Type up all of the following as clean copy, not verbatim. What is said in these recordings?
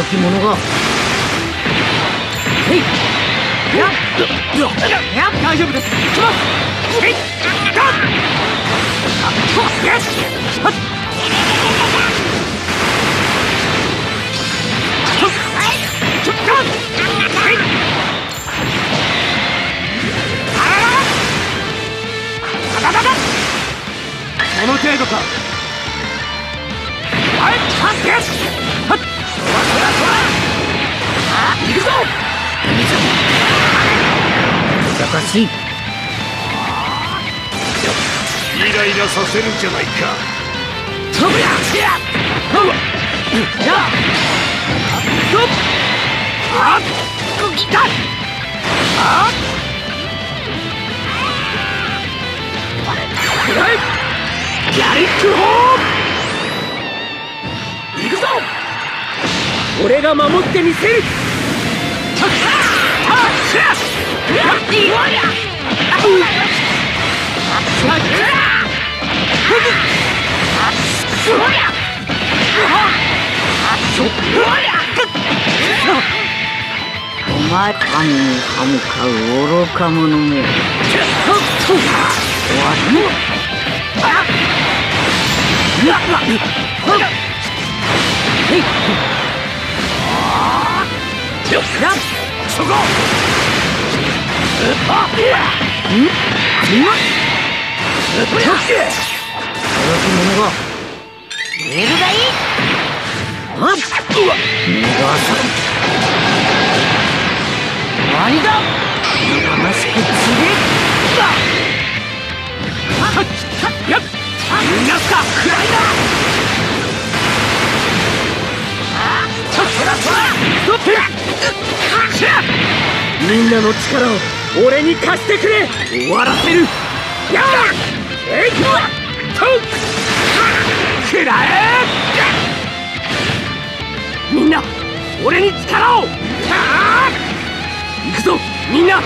き者が。へい。大丈夫です。行きます。へい。よし。この程度か。はい、よし。行くぞ。難しい。イライラさせるんじゃないか。飛ぶや。やりっくほー。行くぞ。俺が守ってみせる。お前神に歯向かう愚か者め。終わり。そこ。メールがいい。終わりだ。悲しくちれ。逃がすか。くらいだ。みんなの力を俺に貸してくれ。終わらせる。やあ。えい。くらえ。みんな俺に力を。行くぞみんな。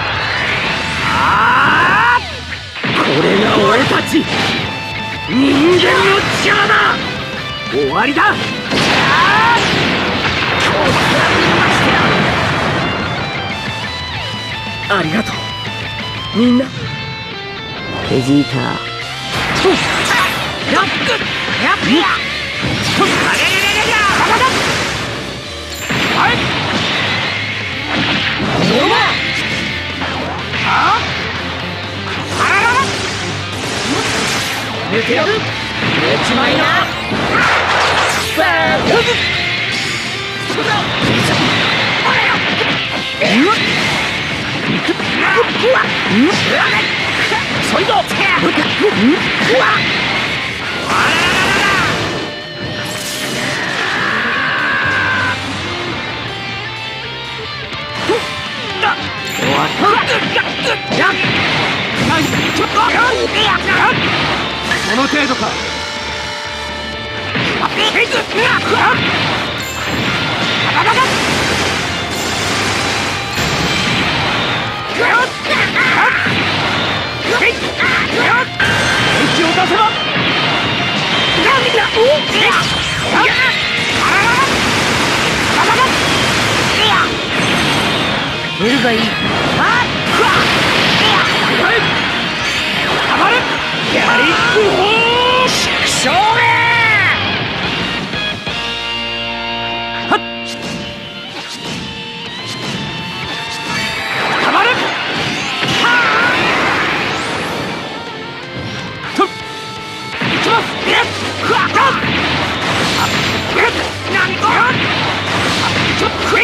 これが俺たち人間の力だ。終わりだ。ありがとうみんな。ベジータ。抜けろ。抜きまいな。そいぞ。この程度か。気を出せば。出るがいい。やりっくほー。しょうめー。はっ。たまる。はー。と。いきます。ふわっ。なんと。ちょっと。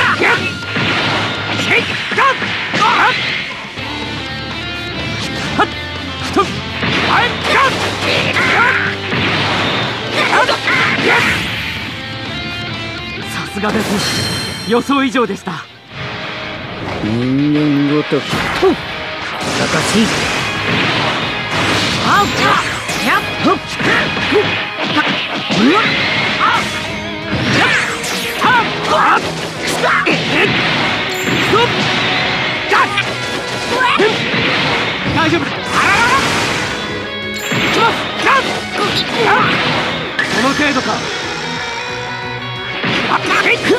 さすがです。予想以上でした。人間ごときと難しい。大丈夫。この程度か。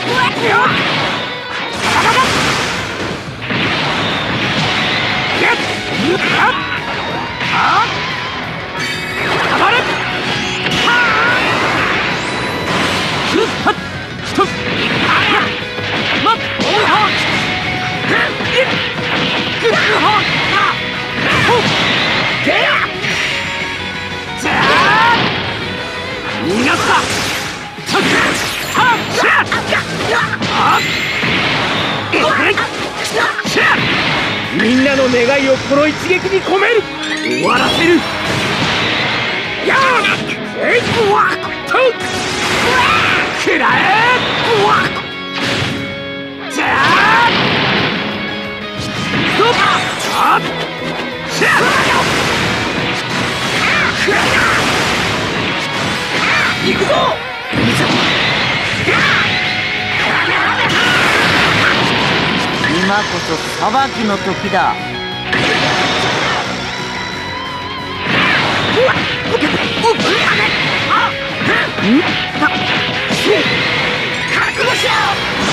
みんなの願いをこの一撃に込める。終わらせる。やあ、くらえ。じゃあストップ。行くぞ。 今こそ裁きの時だ。 覚悟しろ。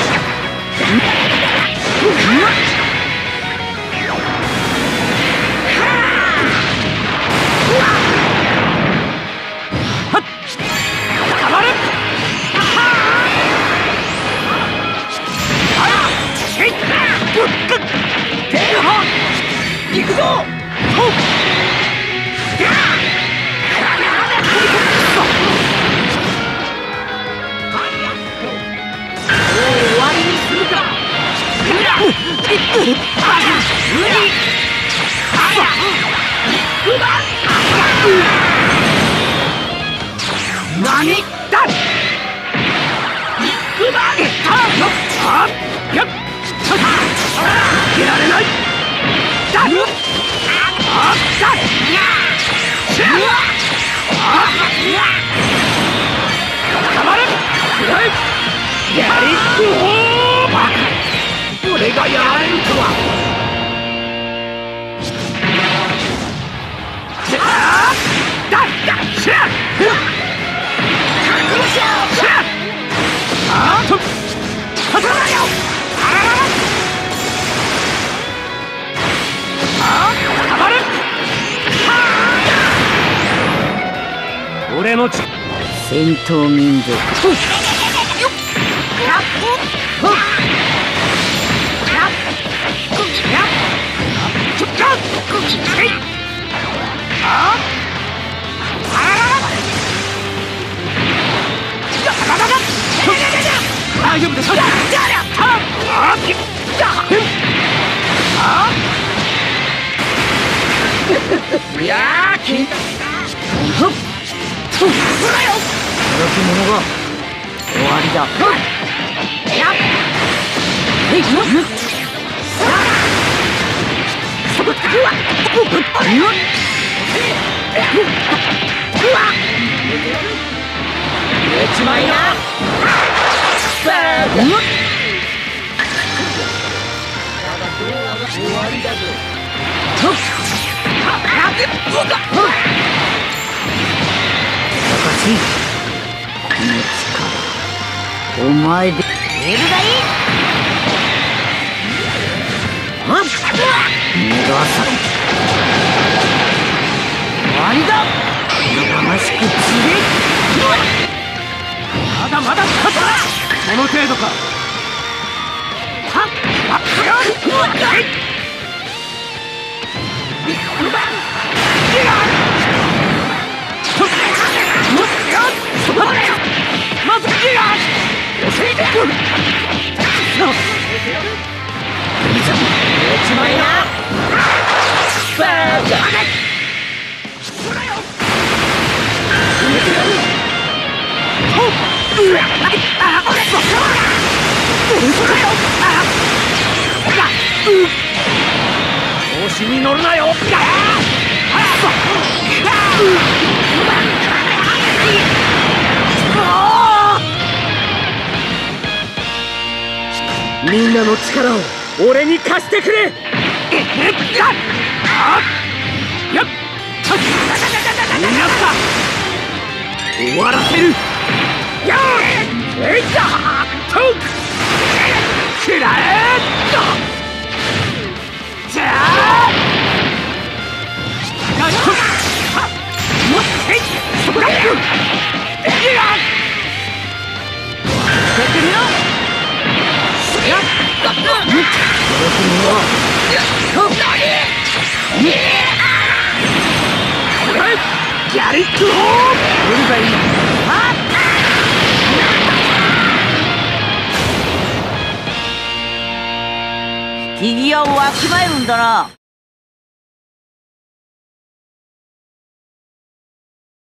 行くぞ。終わりにするか。何だ。逃げられない。俺がやられるとは。俺の戦闘民族。大丈夫です。いやー、聞いた。働き者が終わりだ。やっちまいな。終わりだぞ。お前で出るがいい。逃がさん。終わりだ。生々しくちれ。まだまだ勝った。この程度か。まずちまいな。調子に乗るなよ。みんなの力を俺に貸してくれ。やっ終わらせる。やっギャリックホーブルザイフィギュアをわきまえるんだな。